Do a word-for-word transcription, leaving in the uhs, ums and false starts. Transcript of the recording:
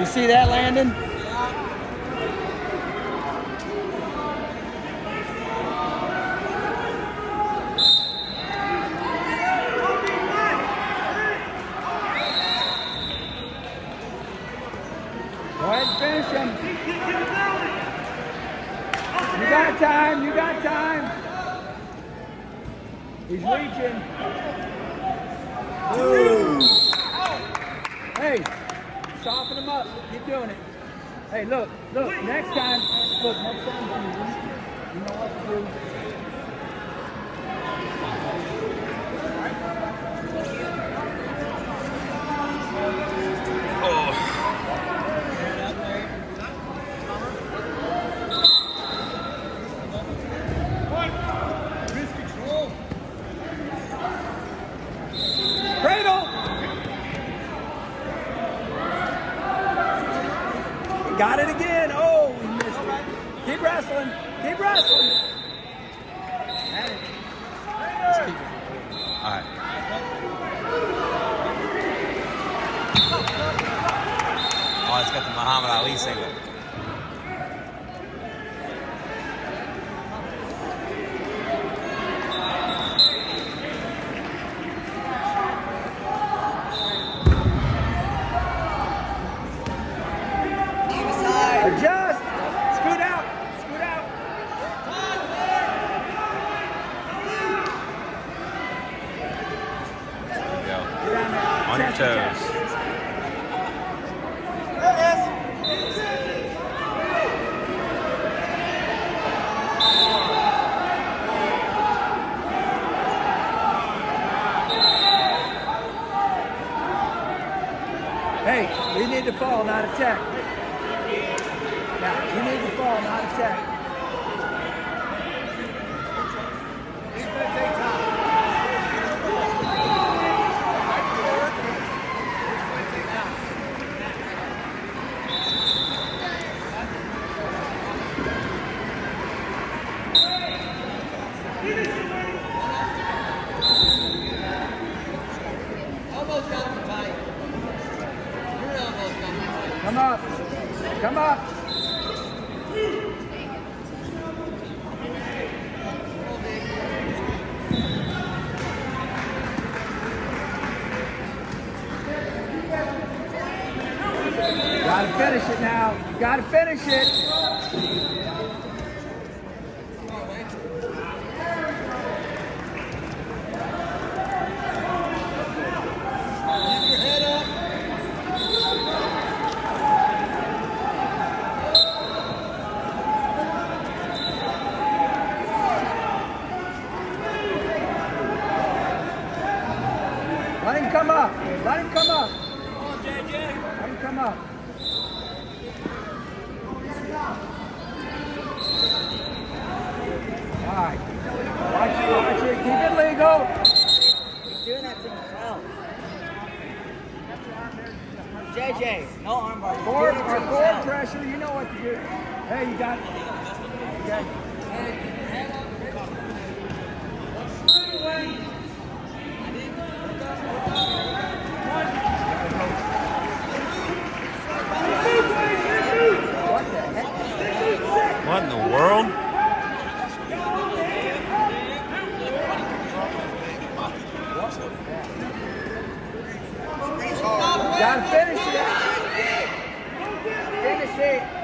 You see that, Landon? Go ahead and finish him. You got time, you got time. He's reaching. Ooh. Hey, soften him up. Keep doing it. Hey, look, look, next time, look, next time, you know what to do. Got it again. Oh, we missed it. Keep wrestling. Keep wrestling. All right. Oh, it's got the Muhammad Ali single. Adjust. Scoot out. Scoot out. There you go. On your toes. Hey, you need to fall, not attack. Now, you need to fall, not attack. He's going to take time. Almost got him tight. Your elbows got him tight. Come up. Come up. Gotta finish it now. Gotta finish it. Keep your head up. Let him come up. Let him come up. Come on, J J. Let him come up. All right. Watch it, watch it. Keep it legal. He's doing that to himself. J J, no armbar. Forward or forward pressure, you know what to do. Hey, you got it. Okay. What in the world? Gotta finish it. Finish it.